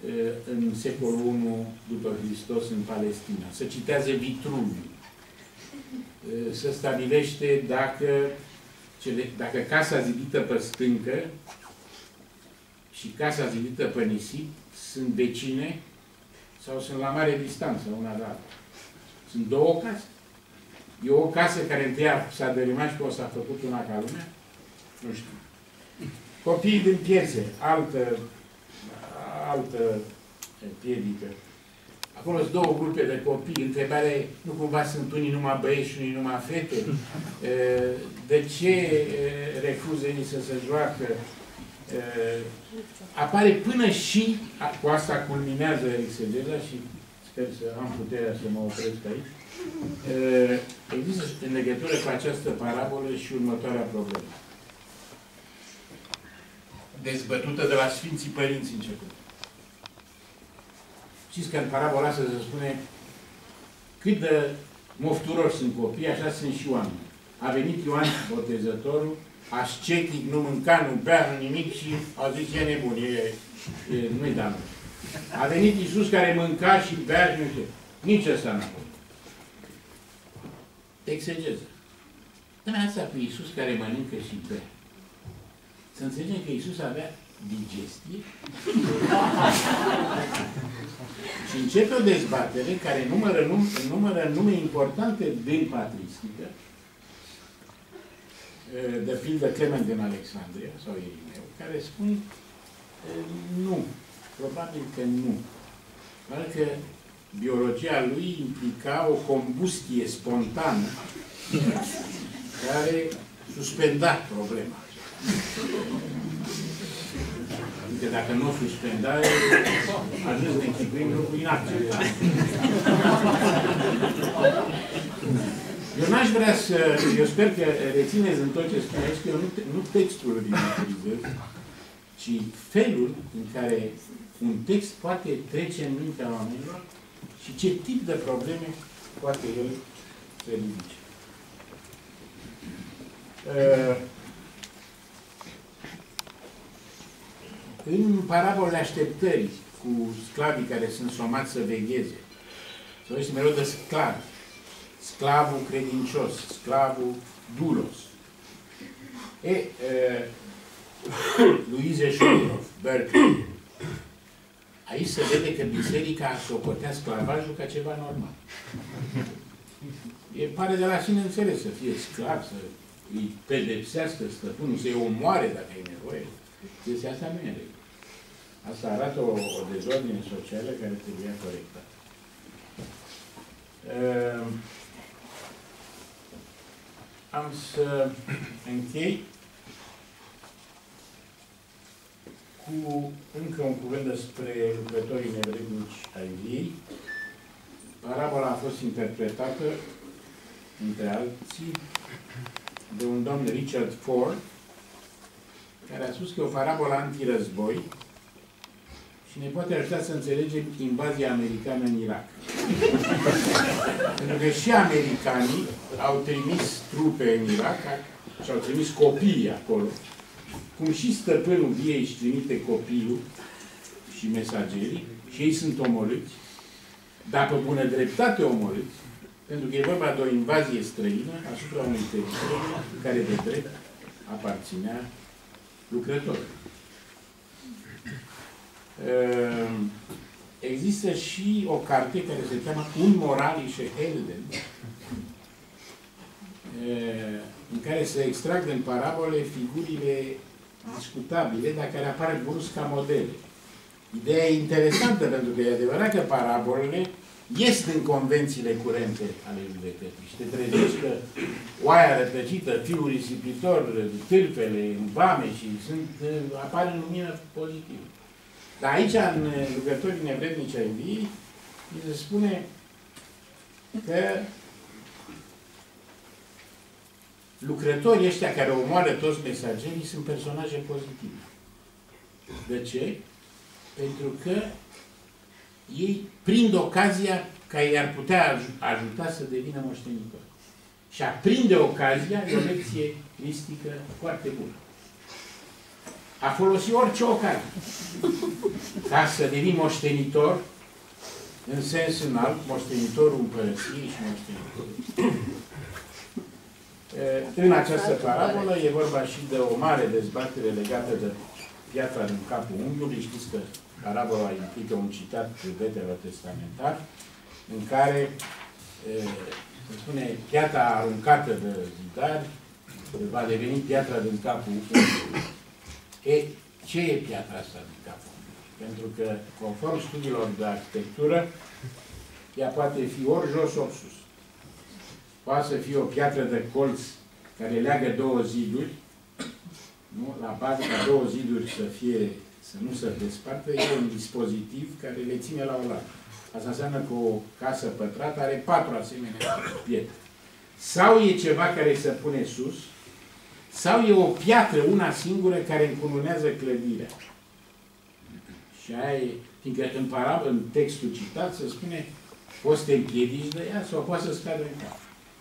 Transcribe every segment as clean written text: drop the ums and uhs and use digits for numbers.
în secolul I după Hristos în Palestina. Se citează Vitruviu. Se stabilește dacă casa zidită pe stâncă și casa zidită pe nisip sunt vecine sau sunt la mare distanță una de alta. Sunt două case. E o casă care întâi s-a dărâmat și o s-a făcut una ca lumea? Nu știu. Copiii din piețe, altă piedică. Acolo sunt două grupe de copii. Întrebarea e, nu cumva sunt unii numai băieți și unii numai fete? De ce refuză ei să se joacă? Apare până și, cu asta culminează exegeza și sper să am puterea să mă opresc aici, există în legătură cu această parabolă și următoarea problemă. Dezbătută de la Sfinții Părinți început. Știți că în parabola asta se spune cât de mofturoși sunt copii, așa sunt și oameni. A venit Ioan Botezătorul, ascetic, nu mânca, nu bea, nu nimic și a zis, e nebun, nu-i da. A venit Iisus care mânca și bea și nu știu. Nici ăsta n-a fost. Exegeză. Dar asta cu Iisus care mănâncă și bea. Să înțelegem că Iisus avea digestie și începe o dezbatere care numără nume importante din patristică, de pildă Clement din Alexandria sau Irineu, care spun nu, probabil că nu. Doar că biologia lui implica o combustie spontană care suspenda problema. Adică dacă nu o suspenda, ajuns de închipuim lucrul inacție. Eu n-aș vrea să... Eu sper că rețineți în tot ce spune aici, că eu nu textul îl ridiculizez, ci felul în care un text poate trece în mintea oamenilor și ce tip de probleme poate el să ridice. În parabolele așteptării cu sclavii care sunt somați să vegheze, se vorbește mereu de sclavi. Sclavul credincios, sclavul dulos. Louise Schulhoff, Berkeley. Aici se vede că biserica socotea sclavajul ca ceva normal. Pare de la sine înțeles să fie sclav, să îi pedepsească stăpânul, să-i omoare dacă e nevoie. Chestia asta nu e regulă. Asta arată o dezordine socială care trebuia corectată. Am să închei cu încă un cuvânt despre lucrătorii nevrednici ai viei. Parabola a fost interpretată, între alții, de un domn Richard Ford, care a spus că e o parabolă antirăzboi și ne poate ajuta să înțelegem invazia americană în Irak. Pentru că și americanii au trimis trupe în Irak și au trimis copiii acolo, cum și stăpânul viei își trimite copilul și mesagerii și ei sunt omorâți, dar pe bună dreptate omorâți, pentru că e vorba de o invazie străină asupra unui teritoriu care de drept aparținea lucrătorilor. Există și o carte care se cheamă Unmoralische Helden, în care se extrag din parabole figurile discutabile, dar care apar brusc ca modele. Ideea e interesantă, pentru că e adevărat că parabolele ies din convențiile curente ale judecății și te trezești că oaia rătăcită, fiul risipitor, tâlpele, vame și apar în lumină pozitivă. Dar aici, în lucrătorii nevrednici ai viei, se spune că lucrătorii ăștia care omoară toți mesagerii sunt personaje pozitive. De ce? Pentru că ei prind ocazia ca i-ar putea ajuta să devină moștenitori. Și a prinde ocazia e o lecție mistică foarte bună. a folosit orice ocazie ca să devii moștenitor, în sens înalt, moștenitorul împărăției și moștenitorul. În această parabolă e vorba și de o mare dezbatere legată de piatra din capul unghiului. Știți că parabola implică un citat veterotestamentar în care se spune piatra aruncată de zidari va deveni piatra din capul unghiului. Ce e piatra asta din capul unghiului? Pentru că, conform studiilor de arhitectură, ea poate fi ori jos, ori sus. Poate să fie o piatră de colț care leagă două ziduri, nu? La bază ca două ziduri să nu se despartă, e un dispozitiv care le ține la oaltă. Asta înseamnă că o casă pătrată are 4 asemenea pietre. Sau e ceva care se pune sus, sau e o piatră, una singură, care încununează clădirea. Și aia e, fiindcă în textul citat se spune poți să te împiedici de ea sau poți să scadă în cap.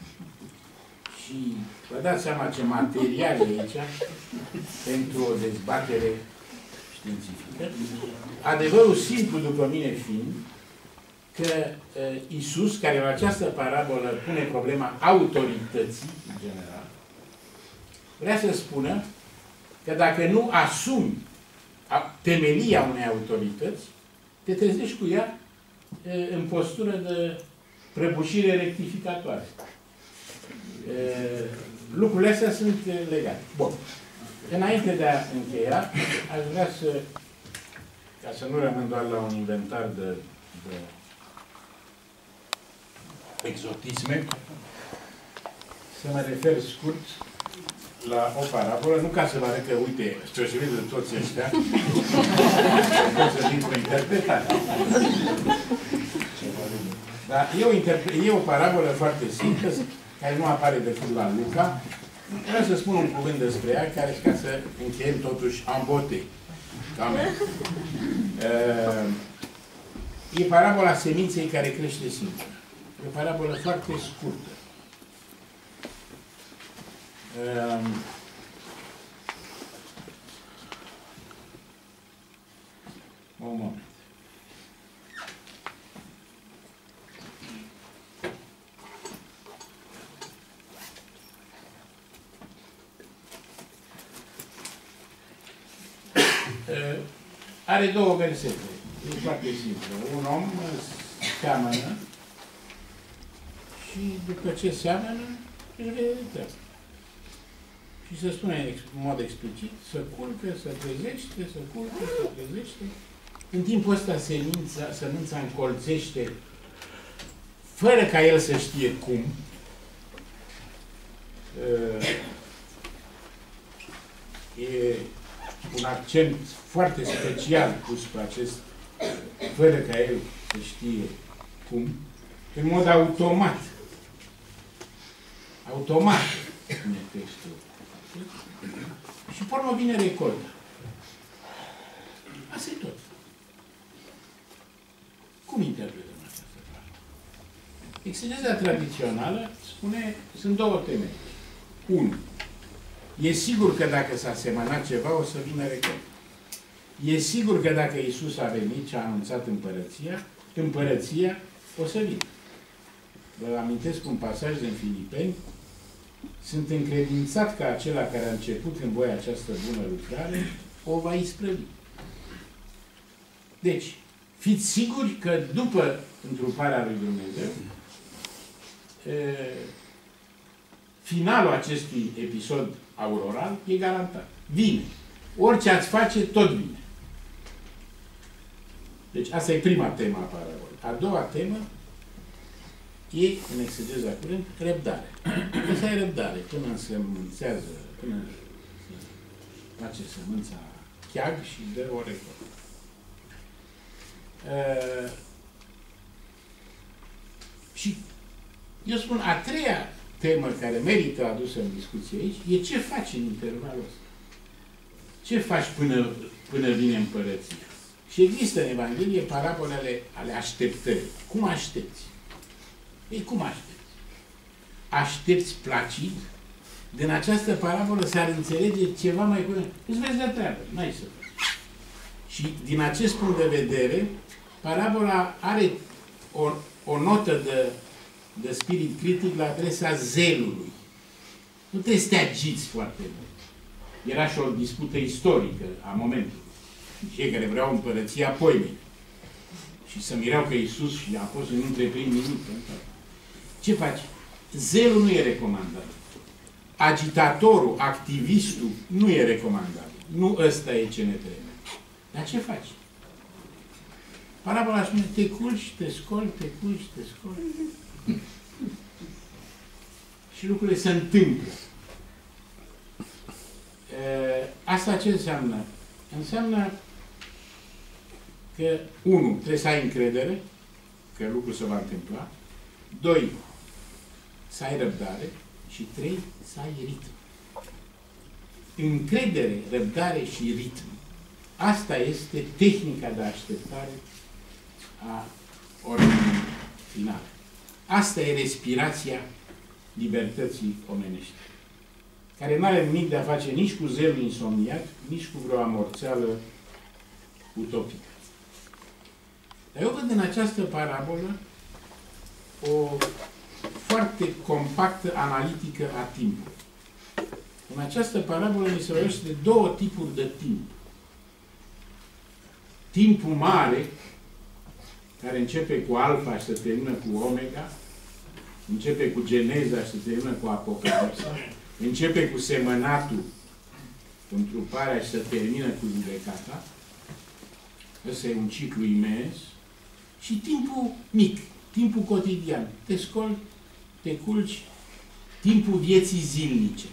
Și vă dați seama ce material e aici pentru o dezbatere științifică. Adevărul simplu, după mine fiind, că Iisus, care în această parabolă pune problema autorității, în general, vrea să spună că dacă nu asumi temelia unei autorități, te trezești cu ea în postură de prăbușire rectificatoare. Lucrurile astea sunt legate. Bun. Înainte de a încheia, aș vrea să, ca să nu rămân doar la un inventar de exotisme, să mă refer scurt la o parabolă, nu ca să vă arăt că, uite, deosebit de toți ăștia, pot să zic o interpretare. Dar e o parabolă foarte simplă, care nu apare decât la Luca. Vreau să spun un cuvânt despre ea, care ca să încheiem totuși en beauté. E parabola seminței care crește singură. E o parabolă foarte scurtă. Un moment. Are două versete. E foarte simplu. Un om seamănă și după ce seamănă, își vede treaba. Și se spune în mod explicit, să culcă, să trezește, să culcă, să trezește. În timpul ăsta sămânța încolțește, fără ca el să știe cum. E un accent foarte special pus pe acest, fără ca el să știe cum, în mod automat. Automat, spune textul. Și pe urmă vine recolta. Asta e tot. Cum interpretăm această parte? Exegeza tradițională spune, sunt două teme. 1. E sigur că dacă s-a semănat ceva, o să vină recolta. E sigur că dacă Iisus a venit și a anunțat împărăția o să vină. Vă amintesc un pasaj din Filipeni. Sunt încredințat că acela care a început în voi această bună lucrare o va isprăvi. Deci, fiți siguri că după întruparea lui Dumnezeu, finalul acestui episod auroral e garantat. Vine. Orice ați face, tot vine. Deci, asta e prima temă a parabolei. A doua temă e, în exegeza curent, răbdare. Asta e răbdare. Până se înmânțează, până se face sămânța cheag și dă o recoltă. Și eu spun, a treia temă care merită adusă în discuție aici e ce faci în intervalul ăsta. Ce faci până vine împărăția? Și există în Evanghelie parabolele ale așteptării. Cum aștepți? Ei, cum aștepți? Aștepți placid din această parabolă s-ar înțelege ceva mai curând. Îți vezi de treabă, n-ai să faci. Și din acest punct de vedere, parabola are o notă de spirit critic la adresa zelului. Nu trebuie să te agiți foarte mult. Era și o dispută istorică a momentului. Cei care vreau împărăția poimei. Și să mireau că Iisus și apostolii nu întreprind nimic. Ce faci? Zelul nu e recomandat. Agitatorul, activistul, nu e recomandat. Nu ăsta e ce ne trebuie. Dar ce faci? Parabola spune, te culci, te scoli, te culci, te scoli. Și lucrurile se întâmplă. Asta ce înseamnă? Înseamnă că, 1, trebuie să ai încredere că lucrul se va întâmpla. 2, să ai răbdare. Și 3, să ai ritm. Încredere, răbdare și ritm. Asta este tehnica de așteptare a ordinii finale. Asta e respirația libertății omenești, care nu are nimic de a face nici cu zelul insomniac, nici cu vreo amorțeală utopică. Dar eu văd în această parabolă o foarte compactă analitică a timpului. În această parabolă mi se vorbește de 2 tipuri de timp. Timpul mare, care începe cu alfa și se termină cu omega, începe cu geneza și se termină cu apocalipsa, începe cu semănatul, cu întruparea și se termină cu judecata. Ăsta e un ciclu imens. Și timpul mic, timpul cotidian. Te scoli, te culci, timpul vieții zilnice.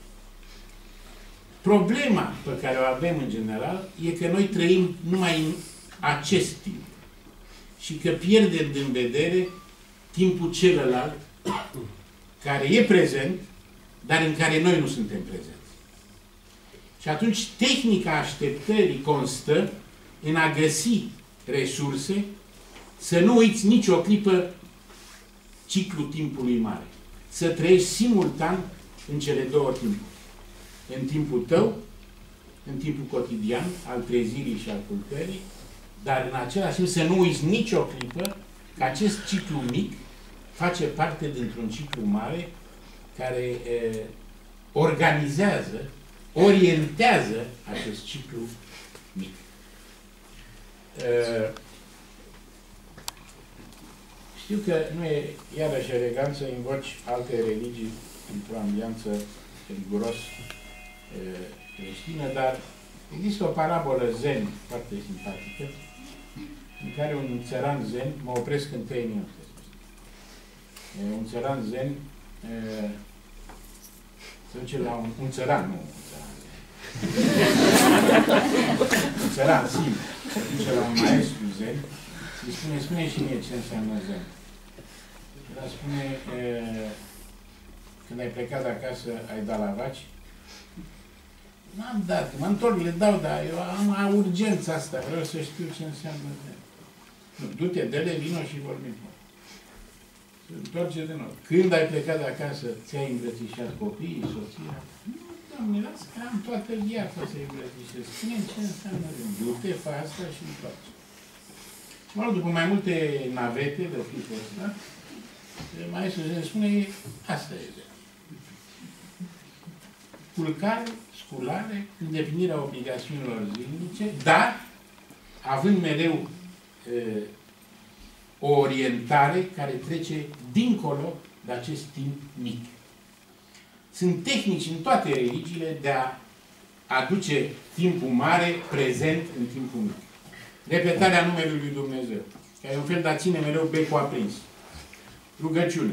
Problema pe care o avem în general e că noi trăim numai în acest timp și că pierdem din vedere timpul celălalt care e prezent, dar în care noi nu suntem prezenți. Și atunci tehnica așteptării constă în a găsi resurse, să nu uiți nicio clipă ciclul timpului mare. Să trăiești simultan în cele 2 timpuri. În timpul tău, în timpul cotidian, al trezirii și al culcării, dar în același timp să nu uiți nicio clipă că acest ciclu mic face parte dintr-un ciclu mare care organizează, orientează acest ciclu mic. Știu că nu e iarăși elegant să invoci alte religii într-o ambianță riguros creștină, dar există o parabolă zen foarte simpatică, în care un țăran zen, mă opresc în 3 minute. Un țăran zen se duce la un țăran, nu un țăran zen. Un țăran simplu, se duce la un maestru zen și spune și mie ce înseamnă zen. El spune, când ai plecat de acasă, ai dat la vaci? N-am dat, mă întorc, le dau, dar eu am urgența asta, vreau să știu ce înseamnă zen. Du-te, dă-le vino și vorbim. Se întoarce de nou. Când ai plecat de acasă, ți-ai îmbrățișat copiii, soția? Nu, doamne, las că am toată viața să-i îmbrățișez. Spune-mi ce înseamnă zen. Du-te, fă asta și întoarce. Și mă rog, după mai multe navete de tipul ăsta, maestrul zen spune, asta e zen. Culcare, sculare, îndeplinirea obligațiunilor zilnice, dar având mereu o orientare care trece dincolo de acest timp mic. Sunt tehnici în toate religiile de a aduce timpul mare prezent în timpul mic. Repetarea numelui lui Dumnezeu, care e un fel de a ține mereu becul aprins. Rugăciune.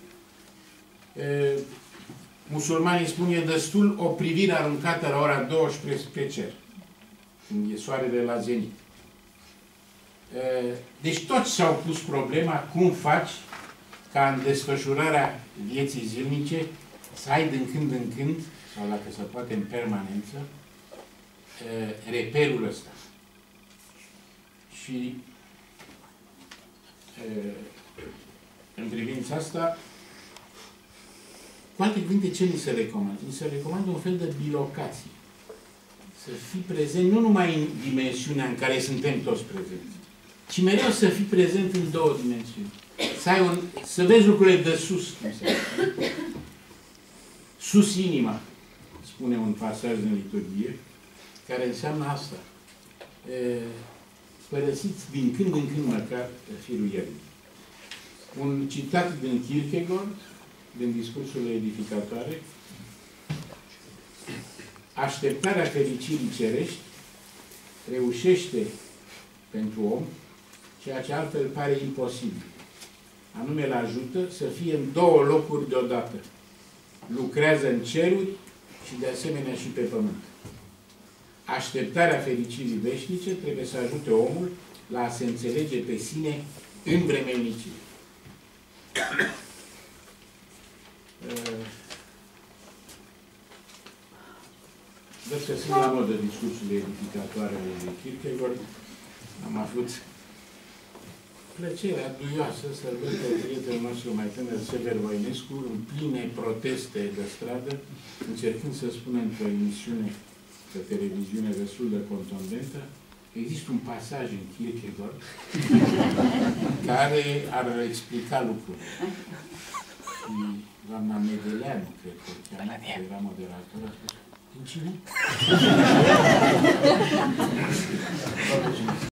Musulmanii spun, e destul o privire aruncată la ora 12 spre cer, când e soarele la zenit. Deci toți și-au pus problema cum faci ca în desfășurarea vieții zilnice să ai din când în când, sau dacă se poate în permanență, reperul ăsta. Și în privința asta, Cu alte cuvinte, ce ni se recomandă? Ni se recomandă un fel de bilocație. Să fii prezent nu numai în dimensiunea în care suntem toți prezenți, ci mereu să fii prezent în două dimensiuni. Să vezi lucrurile de sus. Sus inima, spune un pasaj în liturghie, care înseamnă asta. Părăsiți din când în când măcar firul ierbii. Un citat din Kierkegaard, din discursurile edificatoare: așteptarea fericirii cerești reușește pentru om ceea ce altfel pare imposibil. Anume, îl ajută să fie în două locuri deodată. Lucrează în ceruri și de asemenea și pe pământ. Așteptarea fericirii veșnice trebuie să ajute omul la a se înțelege pe sine în vremelnicie. Văd că sunt la modă discursurile edificatoare ale lui Kierkegaard. Am avut plăcerea duioasă să văd pe prietenul nostru mai tânăr, Sever Voinescu, în pline proteste de stradă, încercând să spună într-o emisiune pe televiziune destul de contundentă, există un pasaj în Kierkegaard care ar explica lucrurile. Și doamna Medeleanu, cred că era moderator, a spus: din cine?